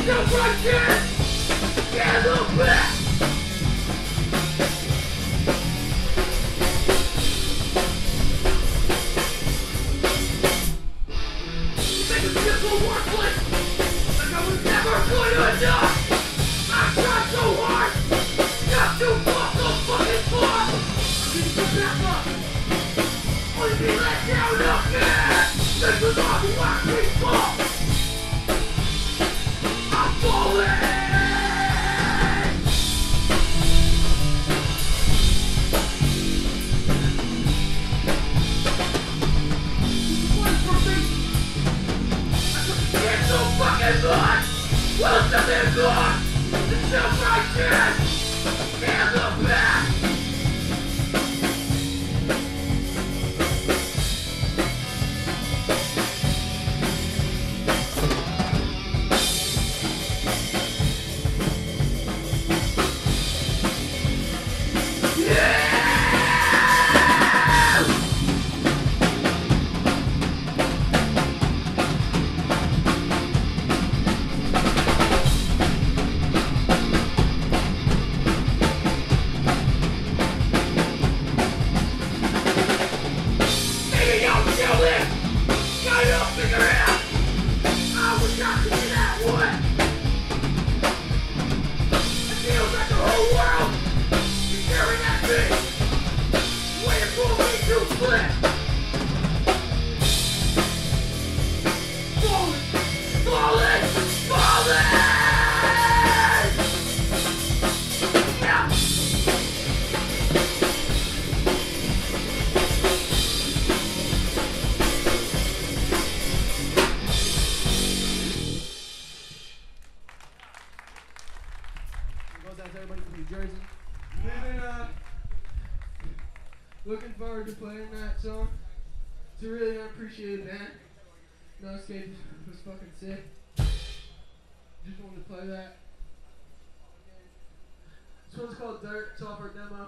Looking forward to playing that song. It's a really unappreciated band. No Escape was fucking sick. Just wanted to play that. This one's called Dirt. It's off our demo.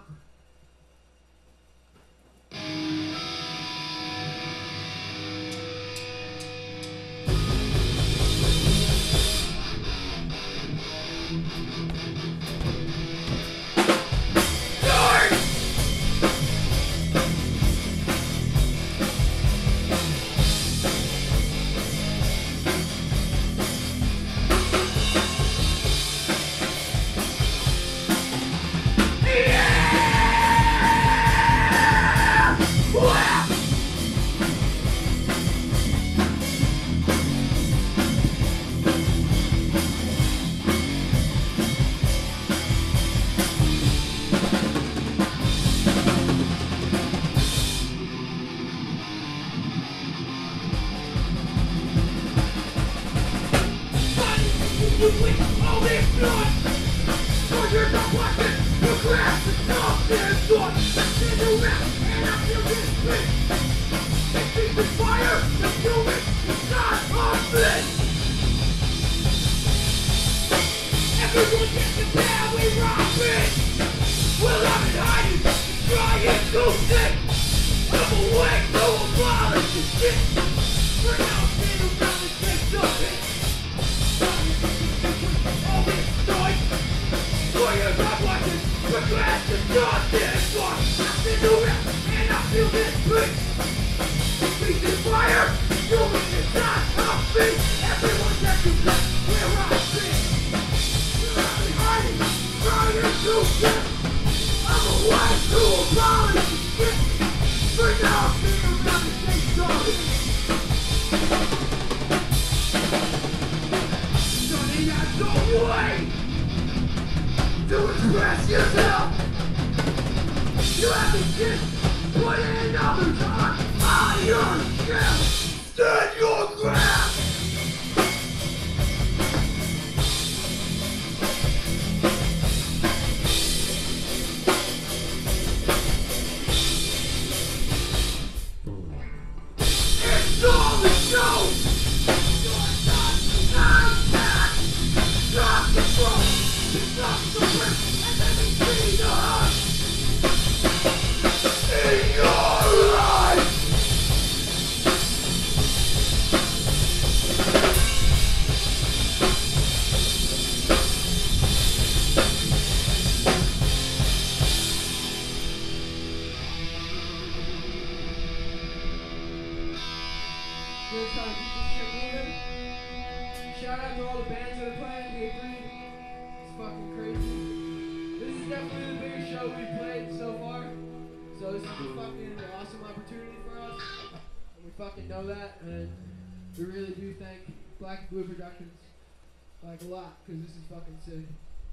Just trying to keep this shit moving. Shout out to all the bands that are playing Day 3. It's fucking crazy. This is definitely the biggest show we've played so far. So this is a fucking awesome opportunity for us. And we fucking know that. And we really do thank Black and Blue Productions like a lot, because this is fucking sick.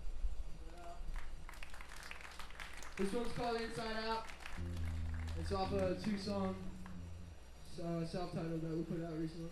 This one's called Inside Out. It's off a 2-song self-titled that we put out recently.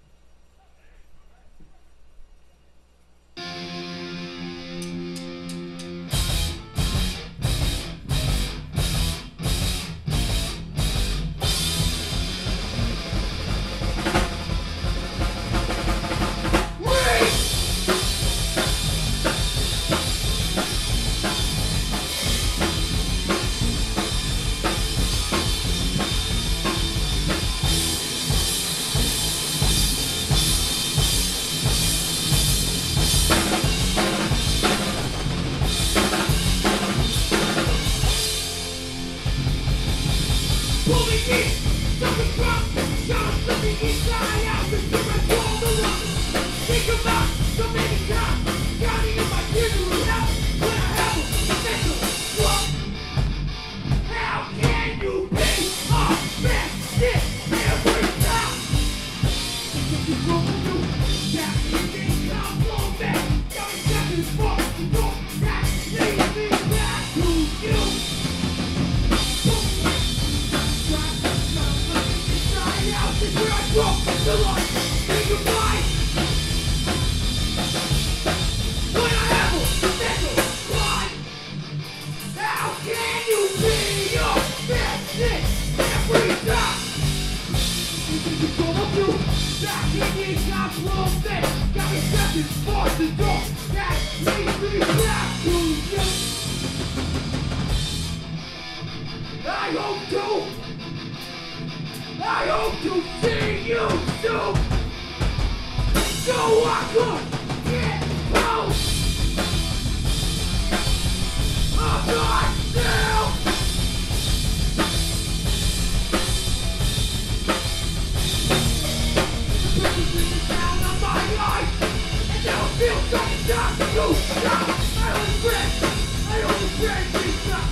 I hope to see you soon, so I could get out of myself. The is down on my life, and now it feels like it's time to stop. I only friend these up.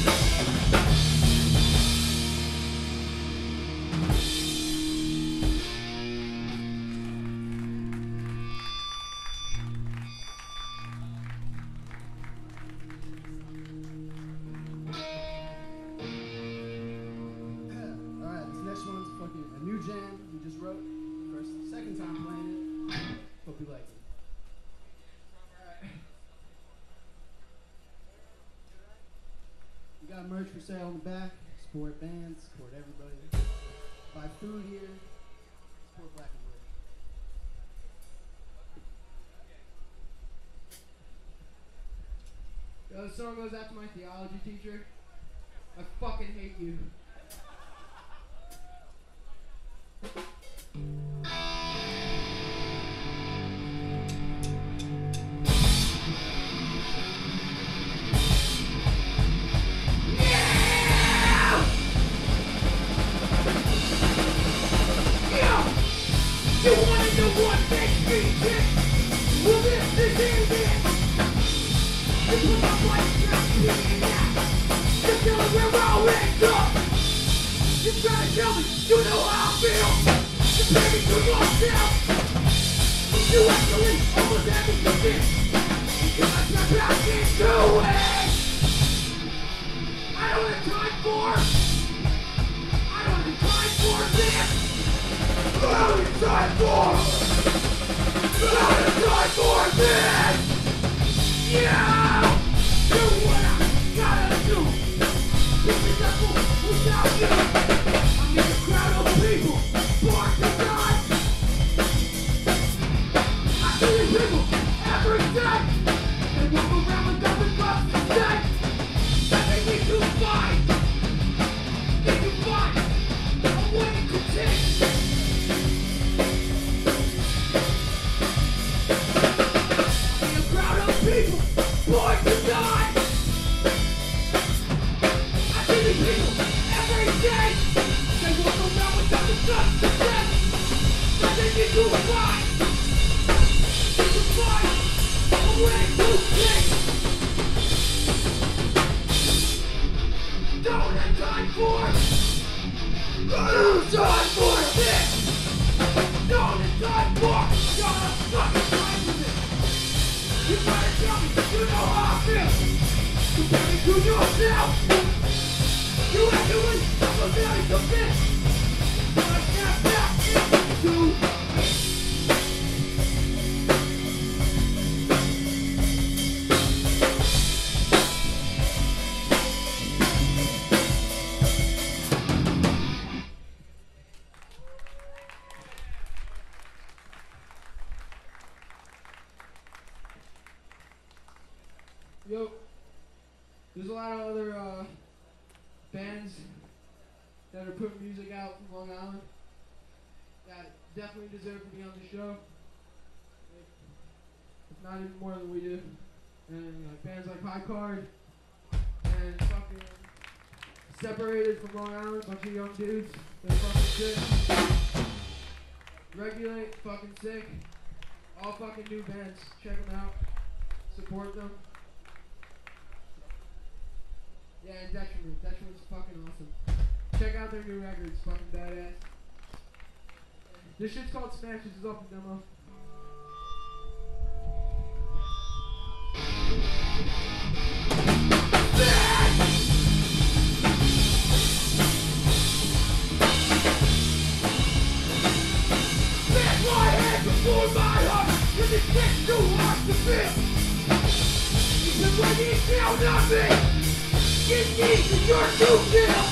Merch for sale on the back. Support bands, support everybody. Buy food here. Support Black and Blue. Yo, this song goes out to my theology teacher. I fucking hate you. You wanna know what makes me tick? Well, this is it. You put my life down to me now. You're feeling where I'll end up. You're trying to tell me you know how I feel. You're paying to yourself. You actually almost had me convinced. Because I got back into it. I don't have time for this. Now it's time for this! Yeah! Do what I gotta do! This is a fool without you! I'm in a crowd of people, born to die! I see these people every day! They walk around with nothing but mistake! That they need to fight! Need to fight! I'm waiting to take! People, born to die. I see these people every day. Yo, there's a lot of other bands that are putting music out from Long Island that definitely deserve to be on the show. If not even more than we do. And bands like High Card and fucking Separated from Long Island, bunch of young dudes. They're fucking sick. Regulate, fucking sick. All fucking new bands. Check them out. Support them. Yeah, and Detriment. Detriment's fucking awesome. Check out their new records. Fucking badass. This shit's called Smash. This is off the demo. For my heart, cause it gets too hard to feel. Even when you count on me, it needs your to feel.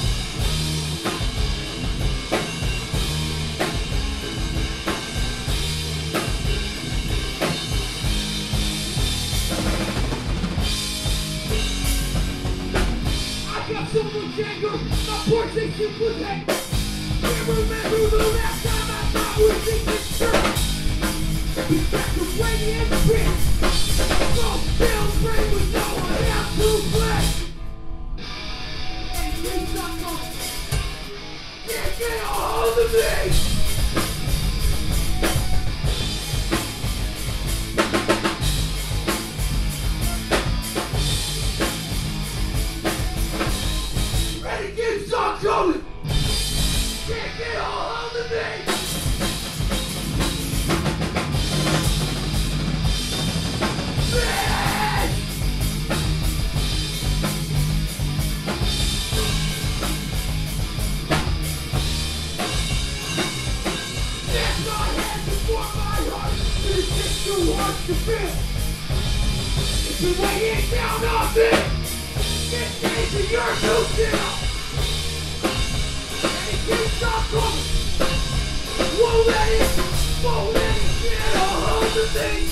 I got so much anger, my voice ain't too protect. Can't remember the last time I thought we'd be this girl. He's back to waiting in the pit. So still free with no one else to play. And he's not coming. Can't get a hold of me. Renegade's not coming. Can't get a hold of me. To feel. If you're weighing down on me, it means you're too still. And it keeps on coming. Won't let it get a hold of me.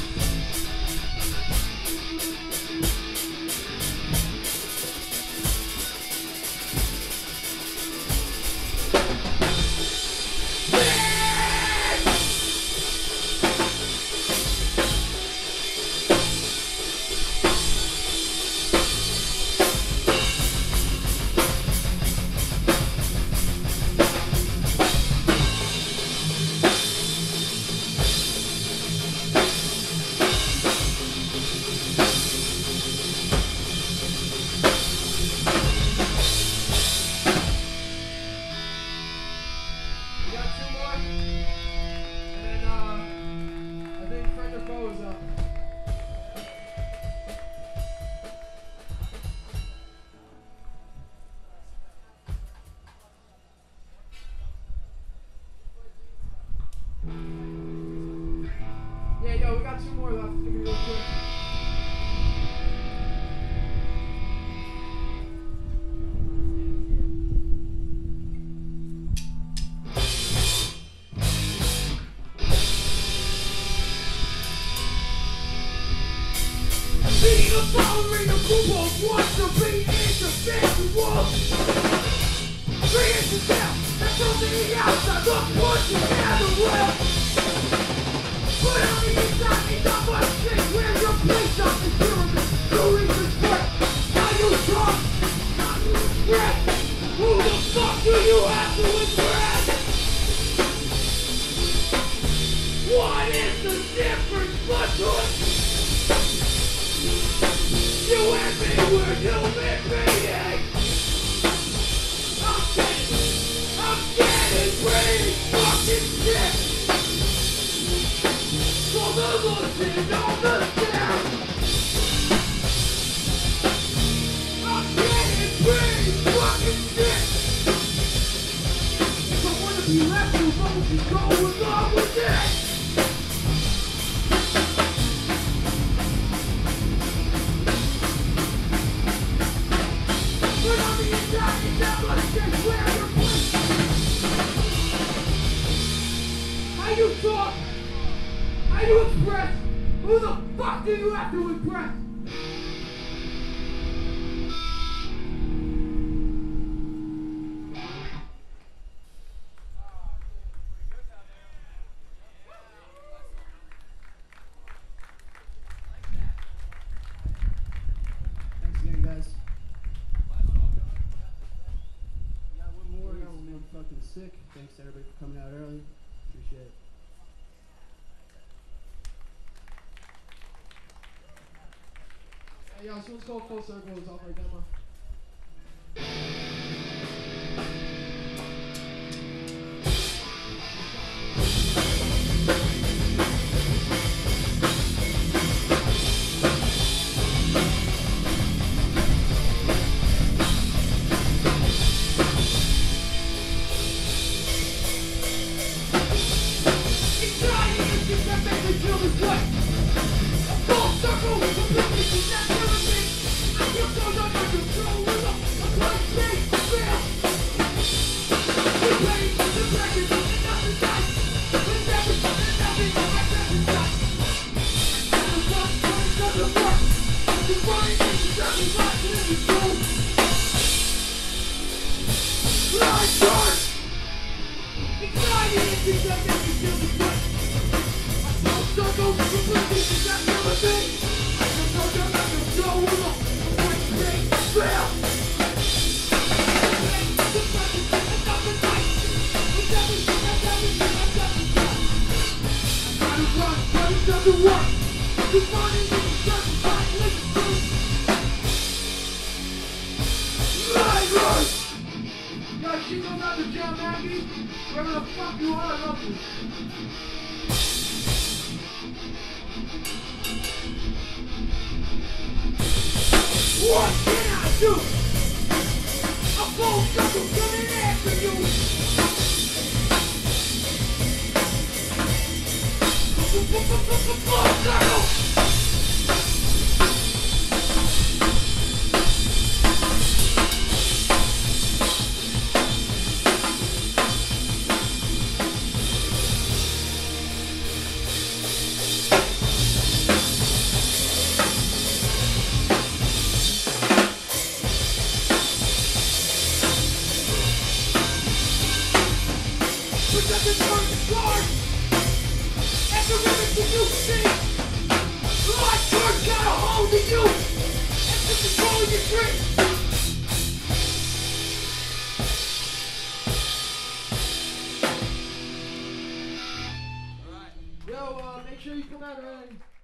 Yeah, yo, we got two more left. It's gonna be real quick. Being a ballerina group of wants to be individual. Free yourself, that's on the outside, look what you gather well. But on the inside, it's not much shit. Where your place on the pyramid? You respect. Now you talk. Now you regret. Who the fuck do you have to impress? You and me were human beings. I'm getting pretty fucking sick. For the looking on the sound. I'm getting pretty fucking sick. Don't wanna be left alone, just go along with it. But on the inside, it's not like this, where you're placed. How you talk, how you express, who the fuck do you have to impress? Thanks again, guys. We got one more. Got one more fucking sick. Thanks to everybody for coming out early. Appreciate it. Hey, yo, this one's called Full Circle. It's off our demo. Yo, she goes out to John Maggie. Wherever the fuck you are, I love you. What can I do? A full circle coming after you. Full circle. Protected from the guard. And the limits that you see. Life force got a hold of you. And to control your dreams. Yo, make sure you come out early.